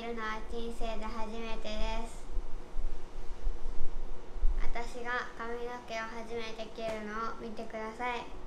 るのは人生で初めてです。私が髪の毛を初めて切るのを見てください。